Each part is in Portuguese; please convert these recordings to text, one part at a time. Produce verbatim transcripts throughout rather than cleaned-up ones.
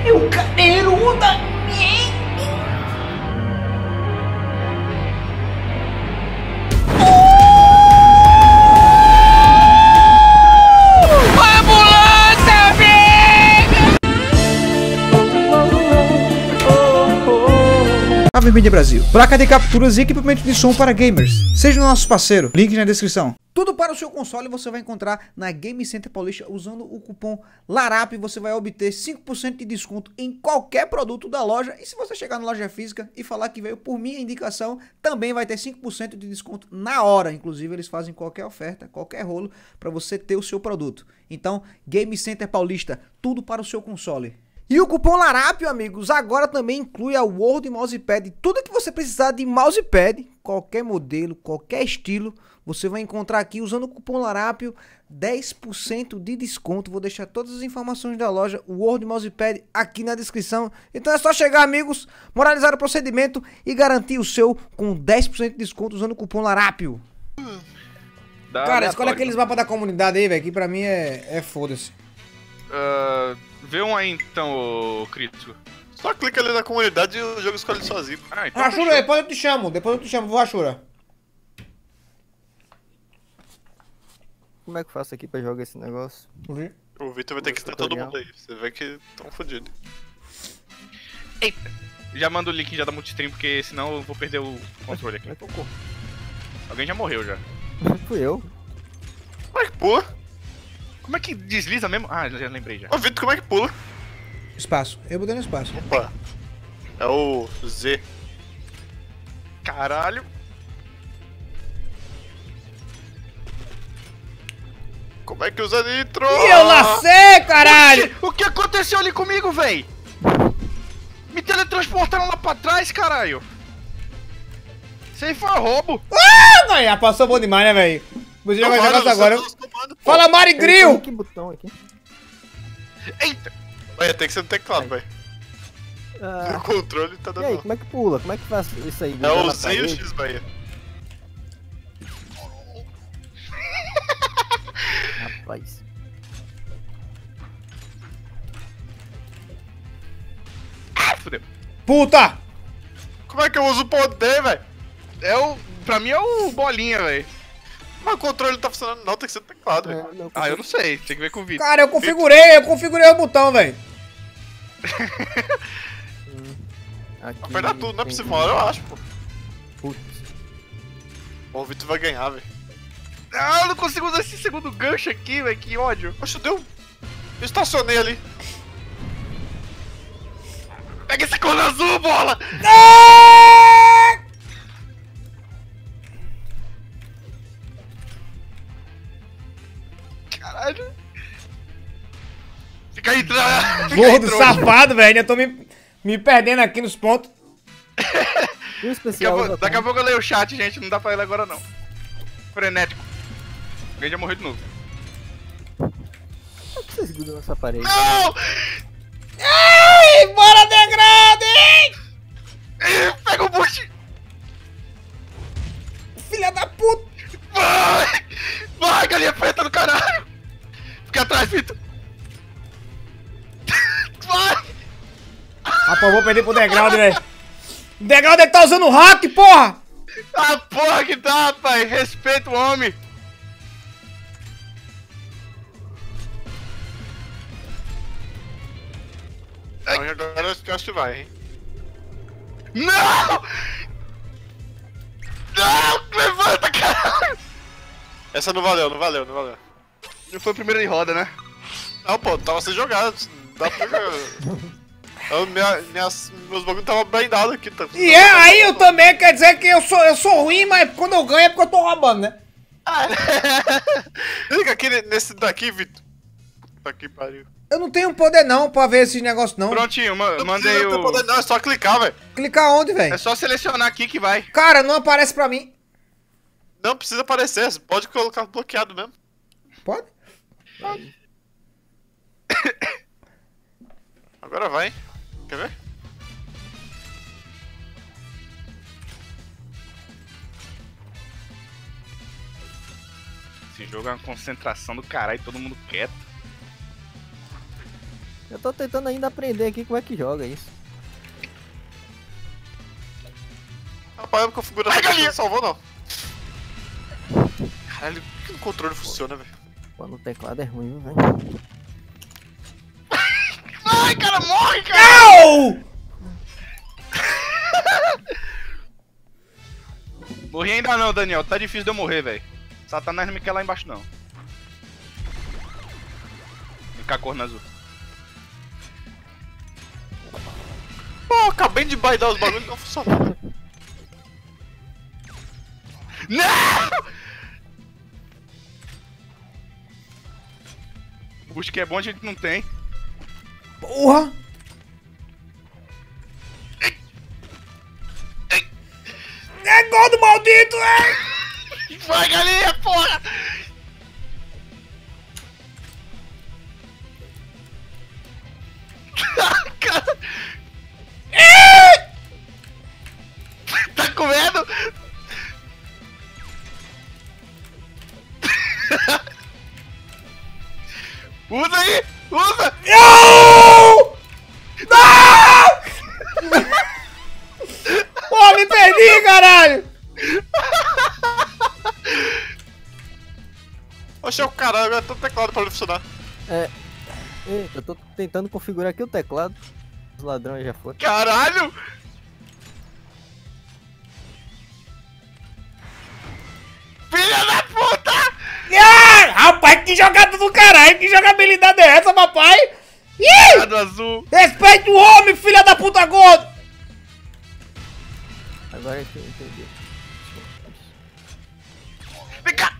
Eu cadeiruda! Ave Mídia Brasil, placa de capturas e equipamento de som para gamers. Seja nosso parceiro, link na descrição. Tudo para o seu console você vai encontrar na Game Center Paulista usando o cupom LARAP. Você vai obter cinco por cento de desconto em qualquer produto da loja. E se você chegar na loja física e falar que veio por minha indicação, também vai ter cinco por cento de desconto na hora. Inclusive eles fazem qualquer oferta, qualquer rolo para você ter o seu produto. Então, Game Center Paulista, tudo para o seu console. E o cupom LARAP, amigos, agora também inclui a World Mousepad. Tudo que você precisar de mousepad, qualquer modelo, qualquer estilo, você vai encontrar aqui usando o cupom LARAP, dez por cento de desconto. Vou deixar todas as informações da loja World Mousepad aqui na descrição. Então é só chegar, amigos, moralizar o procedimento e garantir o seu com dez por cento de desconto usando o cupom LARAP. Hum, Cara, escolhe aqueles mapas da comunidade aí, velho, que pra mim é, é foda-se. Uh, vê um aí então, ô crítico. Só clica ali na comunidade e o jogo escolhe sozinho. Ah, então Rachura, depois eu te chamo, depois eu te chamo, vou Rachura. Como é que eu faço aqui pra jogar esse negócio? O Vitor vai ter que estar todo mundo aí, você vê que tão fodido. Eita! Já manda o link já da multistream, porque senão eu vou perder o controle aqui. Alguém já morreu já. Fui eu. Como é que pula? Como é que desliza mesmo? Ah, já lembrei já. Ô Vitor, como é que pula? Espaço, eu botei no espaço. Opa! É o Z. Caralho! Como é que usa nitro? E eu nasci, caralho! O que aconteceu ali comigo, véi? Me teletransportaram lá pra trás, caralho! Isso aí foi roubo! Ah, não, já passou bom demais, né, velho? Você já vai jogar isso agora. Fala, Mari Grill! Que botão aqui? Eita! Vai, tem que ser no teclado, velho. Ah, O controle tá e aí, dando. como é que pula? Como é que faz isso aí? É o Na Z e o parede? X, Bahia. Rapaz. Ah, fudeu! Puta! Como é que eu uso o poder, velho? É o... Pra mim é o bolinha, véi. Mas o controle não tá funcionando não, tem que ser no teclado, velho. É, não, Ah, eu não sei, tem que ver com o Vitor. Cara, eu configurei, eu configurei o botão, velho. aqui Apertar tudo, não é tem- possível, uma hora eu acho, pô. Putz. O Vitor vai ganhar, velho. Ah, eu não consigo usar esse segundo gancho aqui, velho, que ódio. Poxa, deu. Eu estacionei ali. Pega esse cone azul, bola! Caralho. Fica aí, tra... Fica aí, Gordo, trouxa. safado, velho. Eu tô me, me perdendo aqui nos pontos. E o Daqui a, especial? pouco, usa daqui a como? pouco eu leio o chat, gente, não dá pra ler agora não. Frenético. Alguém já morreu de novo. Como é que você segura nessa parede? Não! Ai, bora degrade! Ih, pega o boost! Filha da puta! Vai! Vai, galinha preta do caralho! Fica atrás, Vitor! Vai! Rapaz, eu vou perder pro Degraude, velho. O Degraude tá usando hack, porra! Ah, porra que dá, pai! Respeita o homem! Então, e agora eu acho que vai, hein. Não! Não! Levanta, caralho! Essa não valeu, não valeu, não valeu. Não foi o primeiro de roda, né? Não, pô, tava sem jogar, dá pra jogar. Eu, minha, minhas, meus bagulhos tava blindados aqui, tá? E é, aí eu também, quer dizer que eu sou, eu sou ruim, mas quando eu ganho é porque eu tô roubando, né? Liga aqui nesse daqui, Vitor. Puta que pariu. Eu não tenho poder não pra ver esses negócios não. Prontinho, ma Não mandei precisa ter o... poder, não, é só clicar, velho. Clicar onde, velho? É só selecionar aqui que vai. Cara, não aparece pra mim. Não precisa aparecer, você pode colocar bloqueado mesmo. Pode? Agora vai. Quer ver? Esse jogo é uma concentração do caralho, todo mundo quieto. Eu tô tentando ainda aprender aqui como é que joga isso. Rapaz, a configuração aqui não salvou, não. Caralho, por que o controle funciona, velho? Pô, no teclado é ruim, viu, velho? Ai, cara, morre, cara! Não! Morri ainda não, Daniel. Tá difícil de eu morrer, velho. Satanás não me quer lá embaixo, não. Ficar cor na azul. Pô, acabei de baidar os bagulhos e não funcionou. Não! Bush que é bom, a gente não tem. Porra! É gol do maldito, é! Vai, galinha, porra! Cara. Tá com medo? Usa aí! Usa! Não! Não! Pô, me perdi, caralho! Oxe, o caralho, agora todo teclado pra ele funcionar. É. Eita, eu tô tentando configurar aqui o teclado. Os ladrões já foram. Caralho! Filha da puta! Ah, rapaz, que jogada do caralho! Que jogabilidade é essa, papai? Ih! Lado azul. Respeita o homem, filha da puta gordo! Agora é que eu entendi. Vem cá!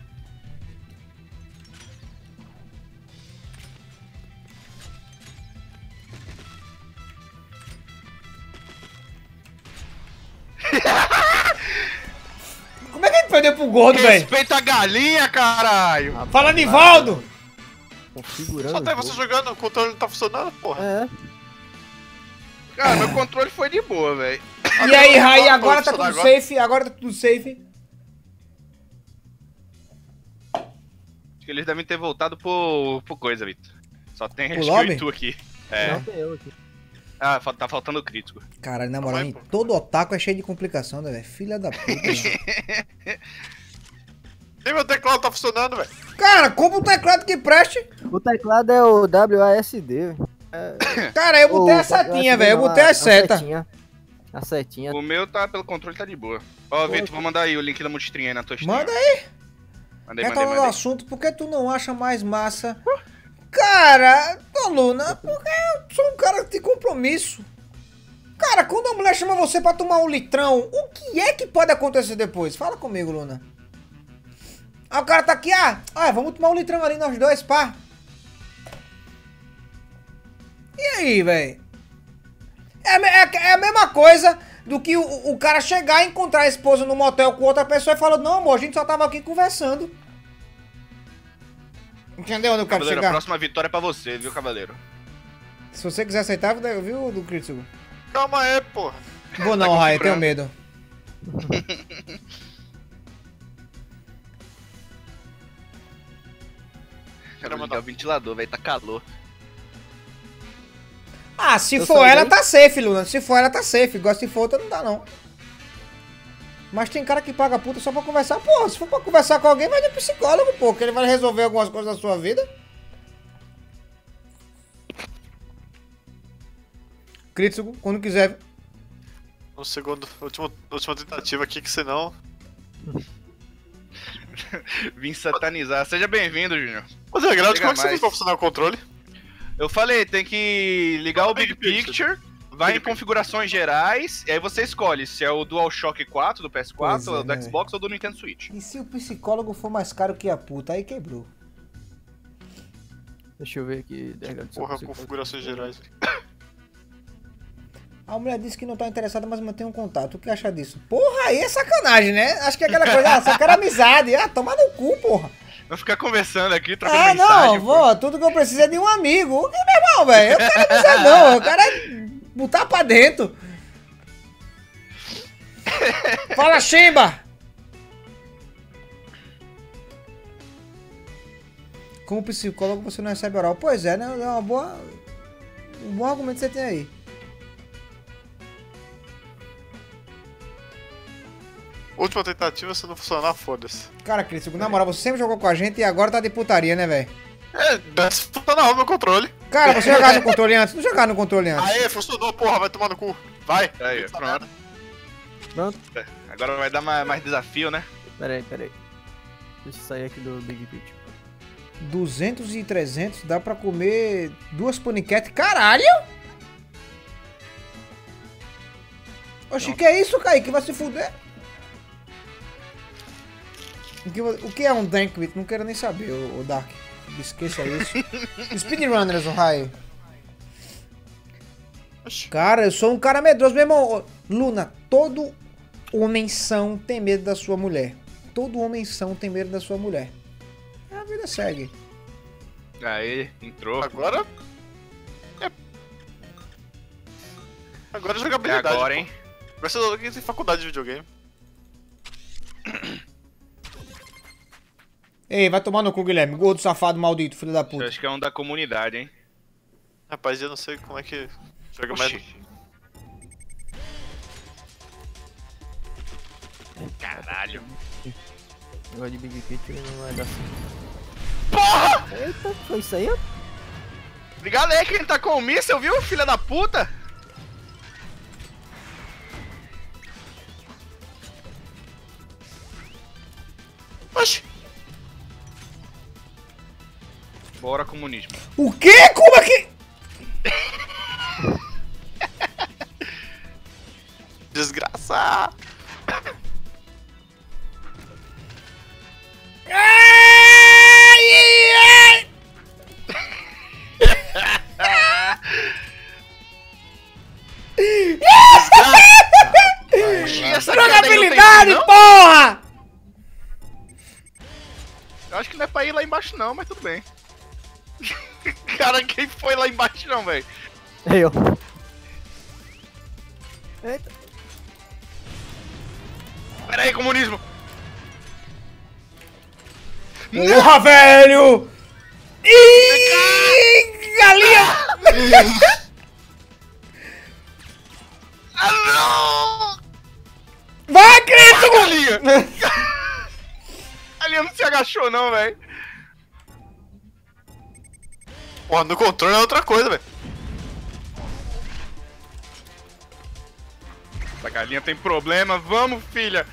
Como é que ele perdeu pro gordo, velho? Respeita a galinha, caralho! Fala, Nivaldo! Configurando. Só tem o você jogo. jogando, o controle não tá funcionando, porra. É. Cara, meu controle foi de boa, velho. E aí, Raí, agora agora tá funcionar tudo agora. safe, agora tá tudo safe. Acho que eles devem ter voltado pro, pro coisa, Vitor. Só tem Pro Rescue lobby? e tu aqui. É. Não tem eu aqui. Ah, fa- tá faltando o crítico. Caralho, na moral, Vai, hein, pô. todo otaku é cheio de complicação, né, velho? Filha da puta, velho. Nem meu teclado tá funcionando, velho. Cara, compra um teclado que preste. O teclado é o W A S D. velho. Cara, eu botei O a setinha, W A S D velho. Eu não, botei a a seta. setinha. A setinha. O meu tá pelo controle, tá de boa. Ó, Vitor, vou mandar aí o link da multistream aí na tua stream. Manda aí. Mandei, Quer mandei, falar do mandei. assunto, por que tu não acha mais massa? Cara, ô Luna, porque eu sou um cara de compromisso. Cara, quando a mulher chama você pra tomar um litrão, o que é que pode acontecer depois? Fala comigo, Luna. Ah, o cara tá aqui, ah, ah vamos tomar um litrão ali nós dois, pá. E aí, velho? É, é, é a mesma coisa do que o, o cara chegar e encontrar a esposa no motel com outra pessoa e falar, não, amor, a gente só tava aqui conversando. Entendeu onde eu quero Cavaleiro, a chegar? próxima vitória é pra você, viu, Cavaleiro? Se você quiser aceitar, viu, do crítico? Calma aí, porra. Vou não, Raia, tenho medo. Quero ligar o ventilador, velho, tá calor. Ah, se Eu for saí ela, daí? tá safe, Luna. Se for ela, tá safe. Agora, se for outra, não dá, não. Mas tem cara que paga puta só pra conversar. Porra, se for pra conversar com alguém, vai de psicólogo, pô. Que ele vai resolver algumas coisas da sua vida. Crítico, quando quiser. No segundo, último, última tentativa aqui, que senão... Vim satanizar. Seja bem-vindo, Júnior. Mas é, Grau, Chega como é que você mais. fez pra funcionar o controle? Eu falei, tem que ligar o Big Big Picture, vai Big em configurações gerais, e aí você escolhe se é o DualShock quatro do P S quatro, Pois é, do né, Xbox ou do Nintendo Switch. E se o psicólogo for mais caro que a puta? Aí quebrou. Deixa eu ver aqui. Delgado, se eu Porra, consigo configurações fazer. gerais. A mulher disse que não tá interessada, mas mantém um contato. O que acha disso? Porra, aí é sacanagem, né? Acho que é aquela coisa, ah, só quero amizade. Ah, toma no cu, porra. Vou ficar conversando aqui, trocando Ah, mensagem. não, vó, tudo que eu preciso é de um amigo. O que, meu irmão, velho? Eu quero amizade não, eu quero é botar pra dentro. Fala, Chimba! Como psicólogo você não recebe oral. Pois é, né? É uma boa... Um bom argumento você tem aí. Última tentativa, se não funcionar, foda-se. Cara, Cris, na moral, você sempre jogou com a gente e agora tá de putaria, né, velho? É, deve funcionar no meu controle. Cara, você jogava no controle antes? Não jogava no controle antes. Aê, funcionou, porra, vai tomar no cu. Vai. Aí, pronto. Pronto. Agora vai dar mais, mais desafio, né? Pera aí, pera aí. Deixa eu sair aqui do Big Pit. duzentos e trezentos, dá pra comer duas paniquetes. Caralho! Oxi, que é isso, Kaique? Vai se fuder. O que, o que é um Dankbit? Não quero nem saber, o, o Dark. Esqueça isso. Speedrunners, o raio. Cara, eu sou um cara medroso, meu irmão. Luna, todo homem são tem medo da sua mulher. Todo homem são tem medo da sua mulher. A vida segue. Aí, entrou. Agora... É... Agora é É jogabilidade. agora, pô. hein? Vai ser alguém tem faculdade de videogame. Ei, vai tomar no cu, Guilherme. Gordo, safado, maldito, filho da Eu puta. acho que é um da comunidade, hein? Rapaz, eu não sei como é que joga mais. Oxi. Caralho. Negócio de Big Pit não vai dar certo. Porra! Eita, foi isso aí, ó. Obrigado aí que ele tá com o míssel, viu, filha da puta? Oxi! Bora, comunismo. O quê? Como é que... Desgraça! Ai, ai, Oxi, essa queda aí não tem jogabilidade, fim, não? porra! Eu acho que não é pra ir lá embaixo não, mas tudo bem. Cara, quem foi lá embaixo não, velho? Eu. Eita. Pera aí, comunismo. Porra, velho! Ih, galinha! Ah, não! Vai, Cristo! Galinha! A galinha não se agachou não, velho. Porra, no controle é outra coisa, velho. Essa galinha tem problema, vamos, filha!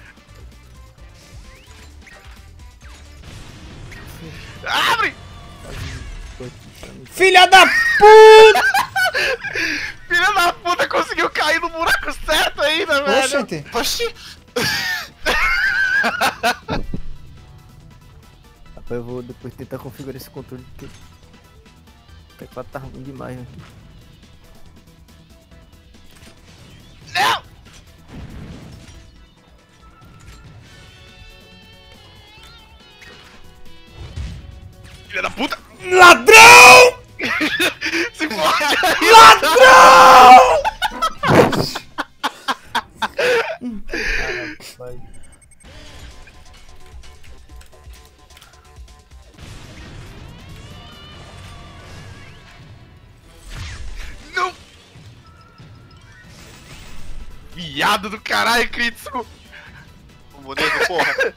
Abre! Filha da puta! Filha da puta conseguiu cair no buraco certo ainda, velho! Oxente. Oxi! Rapaz, eu vou depois tentar configurar esse controle porque o teclado tá ruim demais aqui. Não! Filha da puta! Ladrão! Se fode aí! Ladrão! Rapaz. Não! Viado do caralho, Critsu! Comunismo, porra.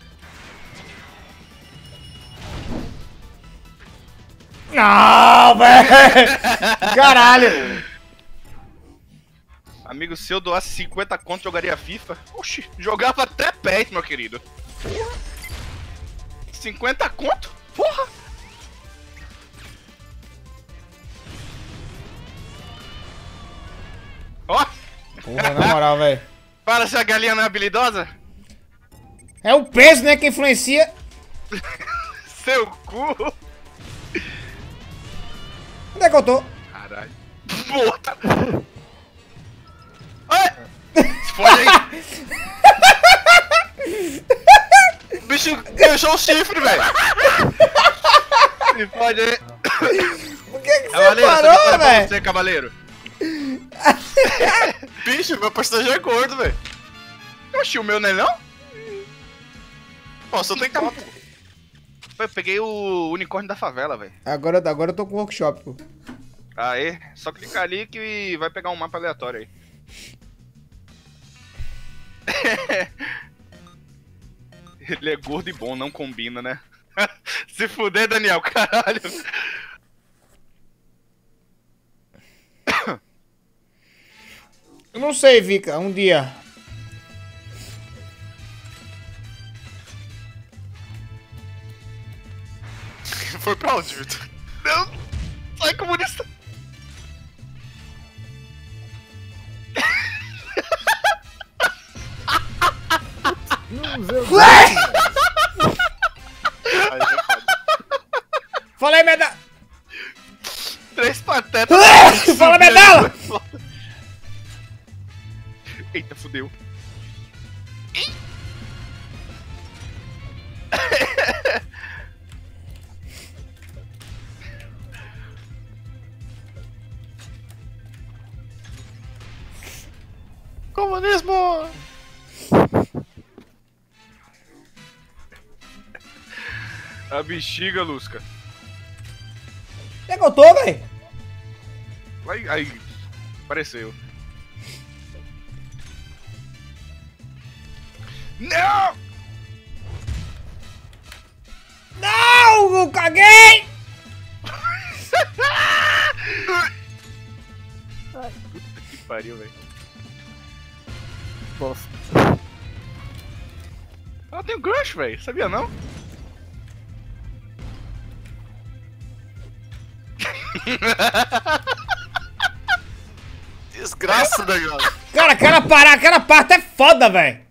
Não, velho! Caralho! Amigo, se eu doasse cinquenta conto, jogaria FIFA? Oxi, jogava até pet, meu querido. Porra! cinquenta conto? Porra! Ó! Porra, na moral, velho. Para se a galinha não é habilidosa? É o peso, né, que influencia. Seu cu! Onde é que eu tô? Caralho. Puta! Ai! Se fode aí! O bicho deixou o chifre, velho. Se fode aí! Por que que você Cavaleiro, essa parou, vitória é pra velho? você, cavaleiro! Bicho, meu personagem é gordo, velho. Oxi, o meu não é não? Pô, só tem que tá. Eu peguei o unicórnio da favela, velho. Agora, agora eu tô com workshop, pô. Aê, só clicar ali que vai pegar um mapa aleatório aí. Ele é gordo e bom, não combina, né? Se fuder, Daniel, caralho. Eu não sei, Vika, um dia. Foi pra onde, Vitor? Não! Sai, comunista! Ué! Aí já pode. Falei, medalha! Três patetas! Fala, medalha! Eita, fudeu. Comunismo! A bexiga, Lusca. Onde é que eu tô, véi? Aí, aí, apareceu. Não! Não, eu caguei! Puta que pariu, velho. Bosta. Ela tem um gancho, velho. Sabia não? Desgraça, negócio. Cara, aquela parada, aquela parte é foda, velho.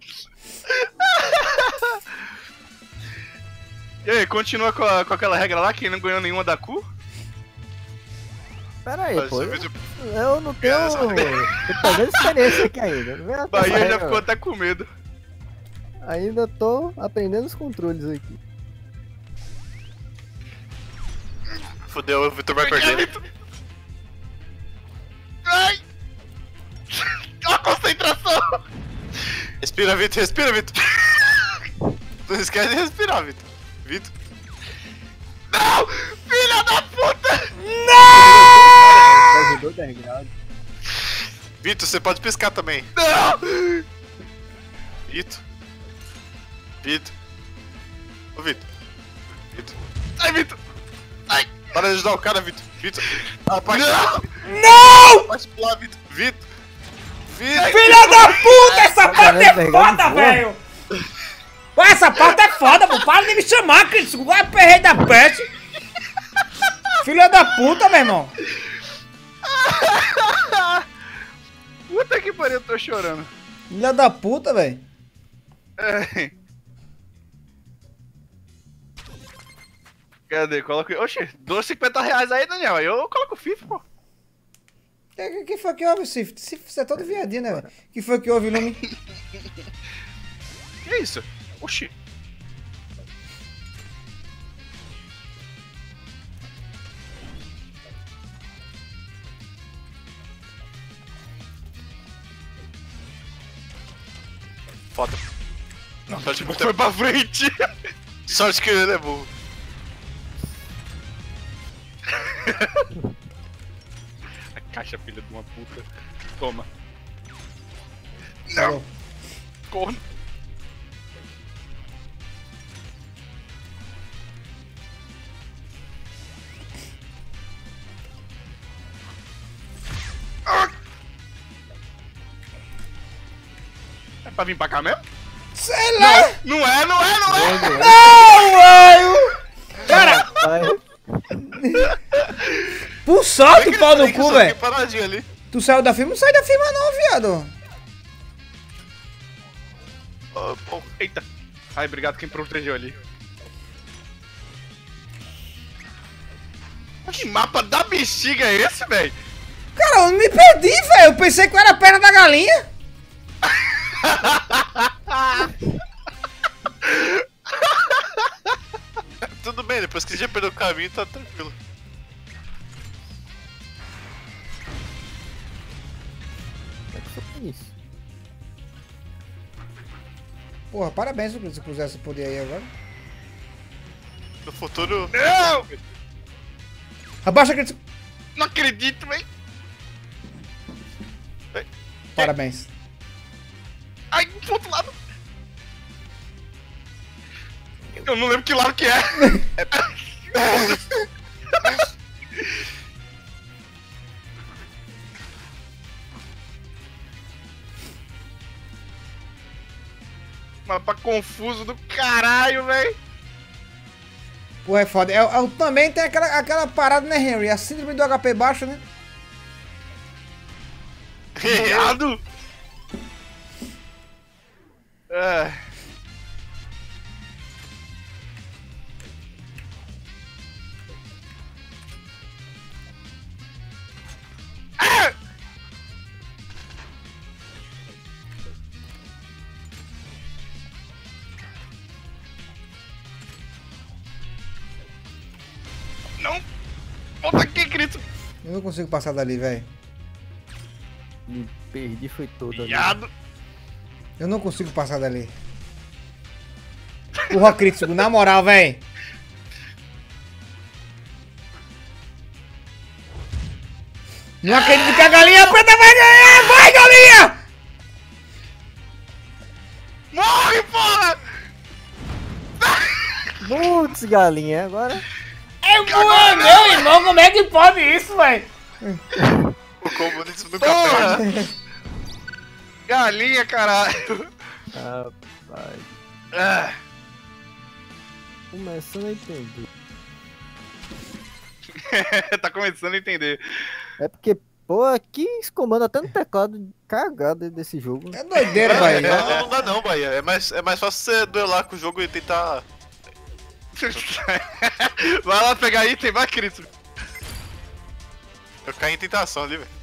E aí, continua com, a- com aquela regra lá que não ganhou nenhuma da cu? Pera aí, Mas pô. esse Eu, vídeo- eu não tenho. Tô pegando experiência aqui ainda. Não vem até Bahia essa já regra, ficou até com medo. não. Ainda tô aprendendo os controles aqui. Fudeu, o Vitor vai perder. Ai! A concentração! Respira, Vitor, respira, Vitor. Não esquece de respirar, Vitor. Vitor. Não! Filha da puta! Ajudou dez graus. Vitor, você pode piscar também. Não! Vitor. Vitor. Ô, Vitor. Vitor. Ai, Vitor! Ai! Para de ajudar o cara, Vitor. Vitor. A parte Não! Não! A parte lá, Vitor. Vitor. Vitor. Filha da puta, essa parte caralho, é velho, foda, boa. velho! Ué, essa parte é foda, pô. Para de me chamar, Cris. Vai perrei da peste. Filha da puta, meu irmão. Puta que pariu, eu tô chorando. Filha da puta, velho. É. Cadê? Coloca. Oxi, dou cinquenta reais aí, Daniel. Aí eu coloco o FIFA, pô. Que, que, que foi que houve, Sif? Sif, você é todo viadinho, né, velho? Que foi que houve, Lume? Que isso? Oxi. Foda. Sorte que, Foi pra frente. Sorte que ele é burro. A caixa, filha de uma puta. Toma. Não. Corno. É pra vir pra cá mesmo? Sei lá. Não é, não é, não é! Não, velho. Cara, Vai. por sorte, pau no cu, velho. Paradinho ali. Tu saiu da firma? Não sai da firma não, viado. Oh, oh, eita. Ai, obrigado quem protegeu ali. Que mapa da bexiga é esse, velho? Cara, eu me perdi, velho. Eu pensei que eu era a perna da galinha. Tudo bem, depois que já perdeu o caminho, tá tranquilo. Como é que foi isso? Porra, parabéns se você puser esse poder aí agora. No futuro. Não! Abaixa aquele... Não acredito, velho. Parabéns. Ai, pro outro lado. Eu não lembro que lado que é. Mapa confuso do caralho, velho. Pô, é foda. Eu, eu também tem aquela, aquela parada, né, Henry? A síndrome do H P baixo, né? Errado. É. Ah! Não! Volta aqui, Cristo! Eu não consigo passar dali, velho. Me perdi, foi todo ali. Viado! Eu não consigo passar dali. Porra, crítico, na moral, velho. Não acredito que a galinha preta vai ganhar! Vai, galinha! Morre, porra! Putz, galinha, agora. É boa, meu irmão, como é que pode isso, velho? O comunismo nunca Porra! perde. Galinha, caralho! Rapaz. Ah, Começando a entender. tá começando a entender. É porque, pô, aqui esse comando até no teclado cagado desse jogo. É doideira, Não, velho. não, não dá não, Bahia. É mais, é mais fácil você duelar com o jogo e tentar... Vai lá pegar item, vai, Cristo. Eu caí em tentação ali, velho.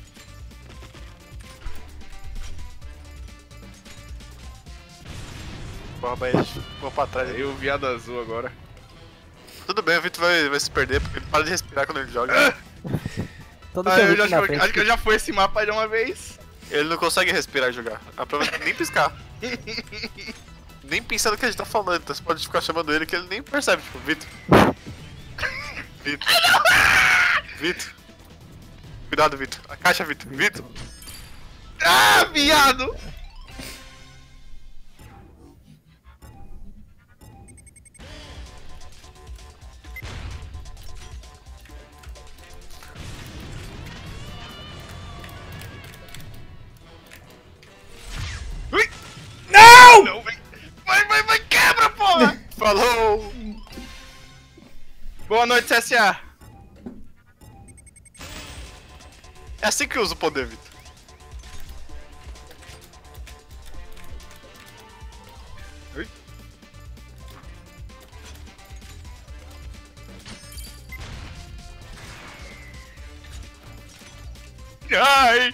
Porra, Bahia, vou pra trás aí. Eu viado azul agora. Tudo bem, o Vitor vai, vai se perder porque ele para de respirar quando ele joga. Todo Ah, eu serviço já, na acho, frente. acho que eu já fui esse mapa de uma vez. Ele não consegue respirar e jogar. A prova é nem piscar. Nem pensando o que a gente tá falando, então você pode ficar chamando ele que ele nem percebe, tipo, Vitor. Vitor. Vitor. Cuidado, Vitor. A caixa, Vitor. Vitor. Ah, viado! Ui! Não! Não, vem. Vai, vai, vai, quebra, porra! Falou! Boa noite, C S A. É assim que usa o poder, Vitor. Ui. Ai!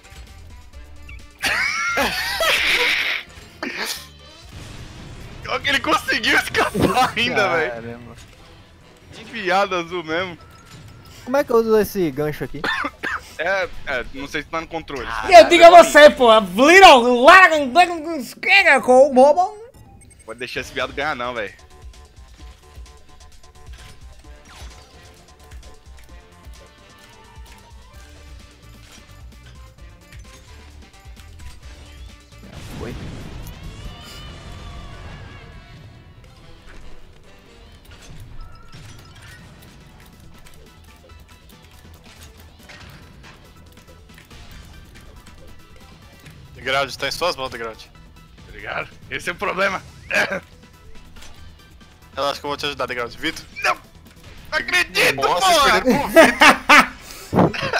Olha que ele conseguiu escapar ainda, velho. Caramba. Que viado azul mesmo. Como é que eu uso esse gancho aqui? É, é, não sei se tá no controle. E eu digo a você, pô, Little Largan com o Momo. Pode deixar esse viado ganhar não, velho. Foi. Degrade, tá em suas mãos, Degrade. Obrigado. Esse é o problema. Relaxa que eu vou te ajudar, Degrade. Vitor. Não! Não acredito, Nossa, vocês porra! perderam pro Vitor.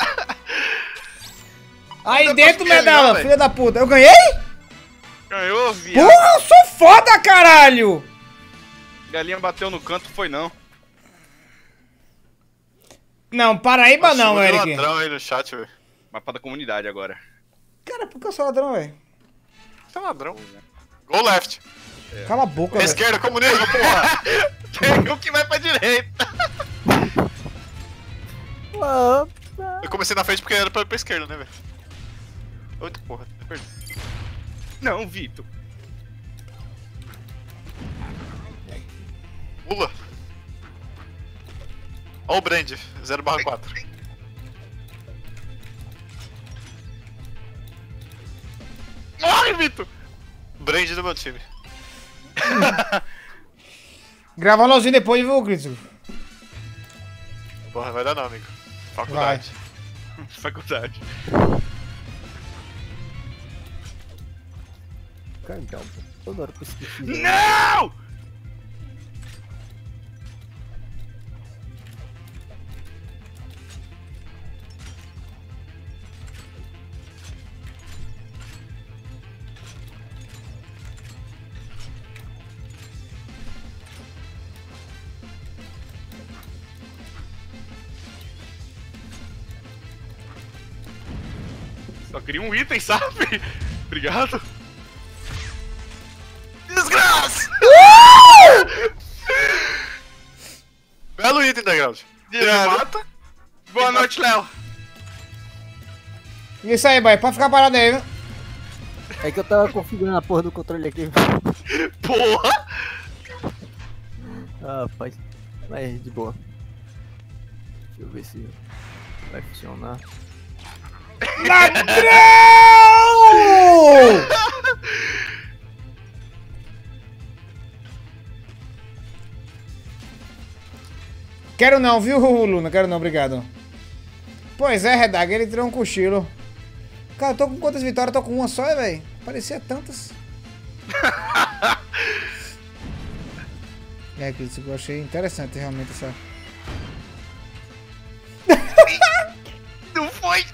Aí Não dentro, consegui, medala, não, velho. filha da puta. Eu ganhei? Ganhou, viado. Porra, eu sou foda, caralho! Galinha bateu no canto, foi não. Não, Paraíba Nossa, não, chamou de Eric. ladrão aí no chat, velho. Mapa da comunidade agora. Cara, por que eu sou ladrão, velho? Você é ladrão. Go left. Cala a boca, velho. Esquerda, comunismo, porra. Tem um que vai pra direita. Opa. Eu comecei na frente porque era pra ir pra esquerda, né, velho? Outra porra, eu perdi. Não, Vitor. Pula. Ó o Brand, zero barra quatro. Morre, Vitor! Brand do meu time. Grava um LOLzinho depois, viu, Crítico? Porra, vai dar não, amigo. Faculdade. Faculdade. Cagão, pô. Toda hora com esse bicho. Não! Só queria um item, sabe? Obrigado. Desgraça! Belo item da Ground. Ele mata. Boa noite, Léo. Isso aí, boy. Pode ficar parado aí, viu? É que eu tava configurando a porra do controle aqui. Porra! Ah, rapaz. Mas de boa. Deixa eu ver se vai funcionar. Ladrão! Quero não, viu, Luna? Quero não, obrigado. Pois é, Redag, ele tirou um cochilo. Cara, eu tô com quantas vitórias? Eu tô com uma só, velho. Parecia tantas. É, que eu achei interessante realmente essa. Não foi!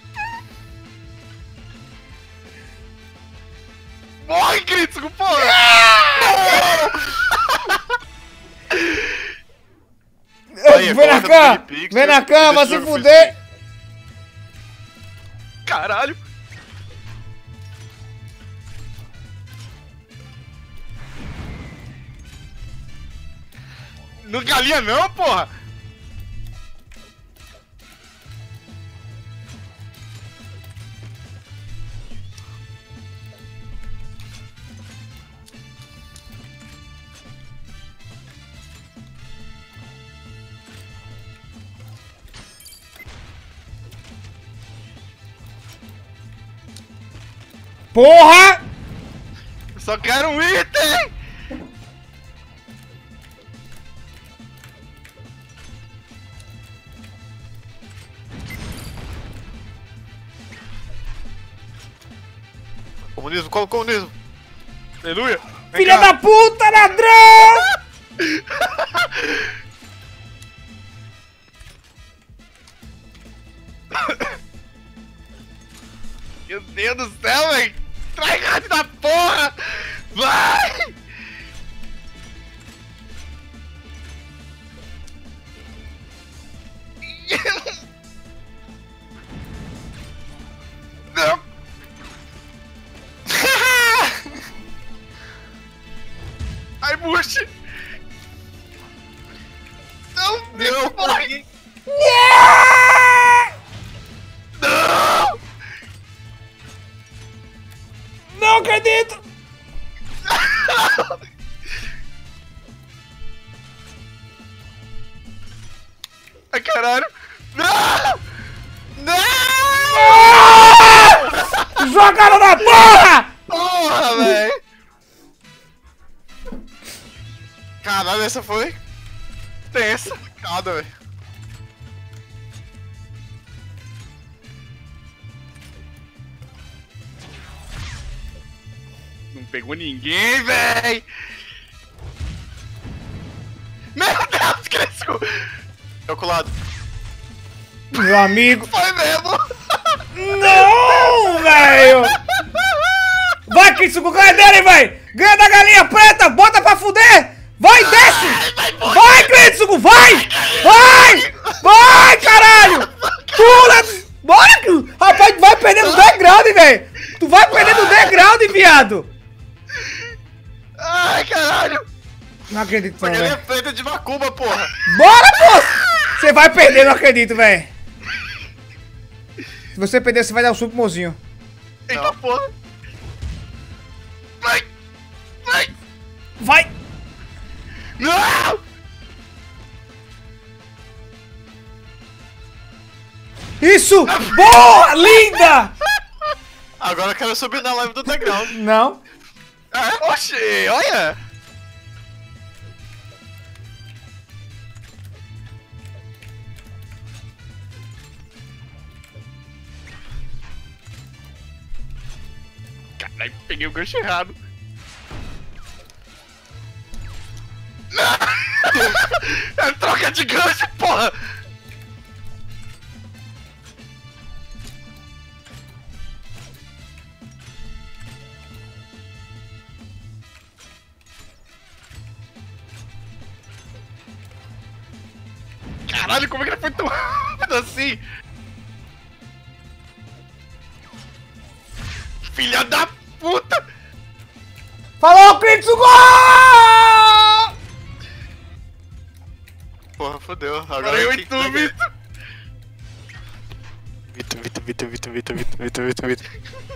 Morre, crítico, porra! Aí, Vem na coloca no cama! Minipix, Vem na deixa cama, o vai se jogo fuder! Caralho! Não galinha não, porra! Porra! Só quero um item! Comunismo, qual comunismo? Aleluia! Vem Filha cá. da puta, ladrão! Meu Deus do céu, velho! Traigante da porra! Vai! Não! Ai, Bush! Não! Não! Morre! Não! Não acredito! Ai, caralho! Não! Não! Jogaram na porra! Porra, velho! Caralho, essa foi Tensa! cada, velho. Não pegou ninguém, véi! Meu Deus, Cresco! Calculado. Meu amigo! Foi mesmo! Não, velho! Vai, Kitsuko, ganha dele, velho! Ganha da galinha preta! Bota pra fuder! Vai, desce! Vai, Kitsuko, vai! Vai! Vai, caralho! Pula! Bora! Rapaz, tu vai perdendo o background, velho! Tu vai perdendo o background, viado! Ai, caralho! Não acredito, não, Ele é velho. preta de macumba, porra. Bora, pô! Você vai perder, não acredito, velho. Se você perder, você vai dar um super mozinho. Eita porra! Vai! Vai! Vai! Não! Isso! Boa! Linda! Agora eu quero subir na live do degrau. Não. É, oxi, olha! Caralho, peguei o gancho errado. É troca de gancho, porra! Caralho, como é que ele foi tão rápido assim? Filha da puta! Falou, Cristo, gol! Porra, fodeu. Agora Agora eu quem e que tu, vai ganhar? Vitor. Vitor, Vitor, Vitor, Vitor, Vitor, Vitor, Vitor, Vitor, Vitor.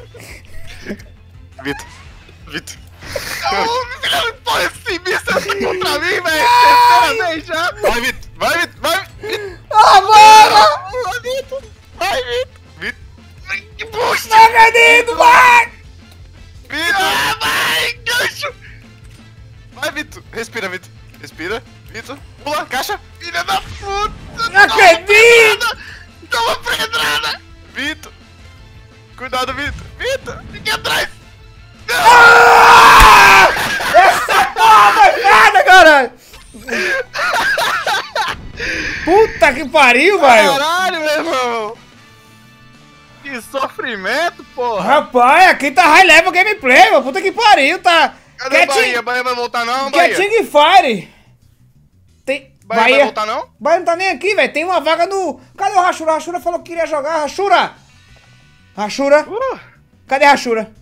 Vitor, Vitor. Ô, filha, pô, esse bicho é contra mim, velho! Terceira vez já! Vai, Vitor, vai, Vitor, vai, Vitor. Ah, mano! Vai, Vitor, vai, Vitor. Vitor, Que bucha! Não acredito, vai! Ah, vai, gancho! vai, Vitor. Respira, Vitor. Respira, Vitor. Pula, caixa. Filha da puta! Não acredito! Toma pedrada! Vitor. Cuidado, Vitor. Vitor. Fique atrás! Ah! Essa porra foi nada, caralho! Puta que pariu, velho! Caralho, meu irmão! Que sofrimento, porra! Rapaz, aqui tá high level gameplay, mano. Puta que pariu, tá. Cadê o Bahia? Bahia vai voltar não, Que é Bahia? Ting Fire. Tem. Bahia vai Bahia. voltar não? Bahia não tá nem aqui, velho. Tem uma vaga no. Cadê o Rashura? Rashura falou que queria jogar. Rashura! Rashura! Uh, Cadê Rashura?